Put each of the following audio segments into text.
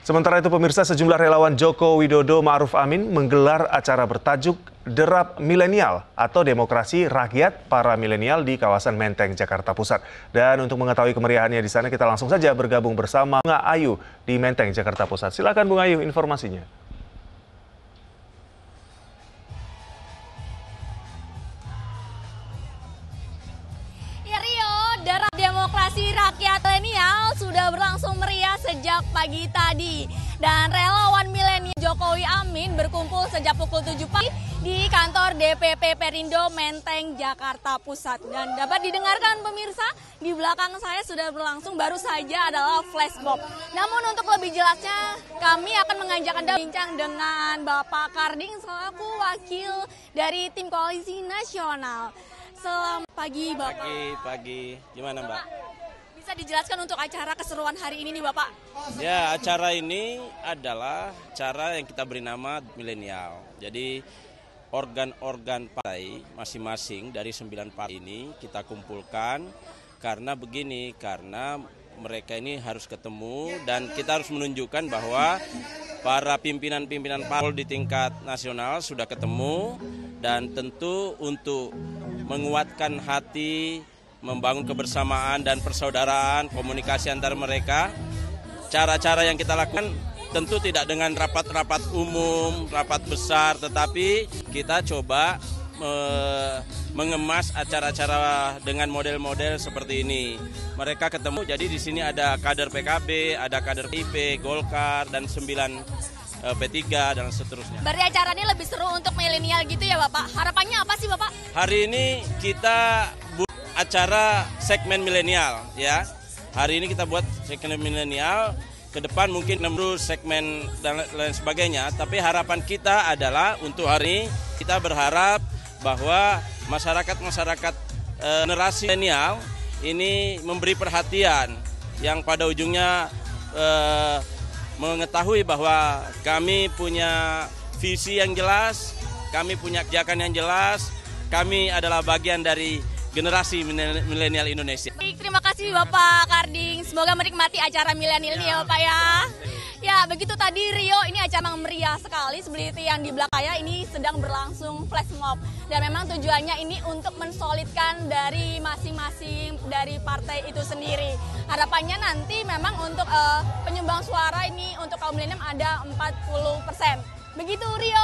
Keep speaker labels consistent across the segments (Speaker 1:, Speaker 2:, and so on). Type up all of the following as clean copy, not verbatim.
Speaker 1: Sementara itu pemirsa, sejumlah relawan Joko Widodo Ma'ruf Amin menggelar acara bertajuk Derap Milenial atau Demokrasi Rakyat para Milenial di kawasan Menteng, Jakarta Pusat. Dan untuk mengetahui kemeriahannya di sana, kita langsung saja bergabung bersama Bunga Ayu di Menteng, Jakarta Pusat. Silakan Bunga Ayu, informasinya.
Speaker 2: Derap Demokrasi Rakyat Milenial sudah berlangsung meriah sejak pagi tadi. Dan relawan milenial Jokowi Amin berkumpul sejak pukul 7 pagi di kantor DPP Perindo Menteng, Jakarta Pusat. Dan dapat didengarkan pemirsa, di belakang saya sudah berlangsung baru saja adalah flash mob. Namun untuk lebih jelasnya, kami akan mengajak Anda bincang dengan Bapak Karding selaku wakil dari tim Koalisi Nasional. Selamat pagi, Bapak.
Speaker 3: Pagi. Gimana, Mbak?
Speaker 2: Bisa dijelaskan untuk acara keseruan hari ini nih, Bapak?
Speaker 3: Ya, acara ini adalah acara yang kita beri nama milenial. Jadi, organ-organ partai masing-masing dari 9 partai ini kita kumpulkan karena mereka ini harus ketemu dan kita harus menunjukkan bahwa para pimpinan-pimpinan parpol di tingkat nasional sudah ketemu dan tentu untuk menguatkan hati, membangun kebersamaan dan persaudaraan, komunikasi antar mereka. Cara-cara yang kita lakukan tentu tidak dengan rapat-rapat umum, rapat besar, tetapi kita coba mengemas acara-acara dengan model-model seperti ini. Mereka ketemu, jadi di sini ada kader PKB, ada kader PIP, Golkar, dan 9 P3 dan seterusnya.
Speaker 2: Berarti acara ini lebih seru untuk milenial gitu ya, Bapak? Harapannya apa sih, Bapak?
Speaker 3: Hari ini kita buat acara segmen milenial, ya. Hari ini kita buat segmen milenial, ke depan mungkin menurut segmen dan lain sebagainya. Tapi harapan kita adalah untuk hari ini kita berharap bahwa masyarakat generasi milenial ini memberi perhatian yang pada ujungnya mengetahui bahwa kami punya visi yang jelas, kami punya kebijakan yang jelas, kami adalah bagian dari generasi milenial Indonesia.
Speaker 2: Baik, terima kasih Bapak Karding. Semoga menikmati acara milenial ini ya Bapak ya. Ya, begitu tadi Rio, ini acara meriah sekali seperti yang di belakang saya ini sedang berlangsung flash mob. Dan memang tujuannya ini untuk mensolidkan dari masing-masing dari partai itu sendiri. Harapannya nanti memang untuk penyumbang suara ini untuk kaum milenial ada 40%. Begitu Rio.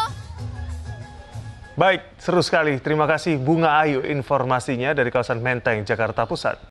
Speaker 1: Baik, seru sekali. Terima kasih Bunga Ayu informasinya dari kawasan Menteng, Jakarta Pusat.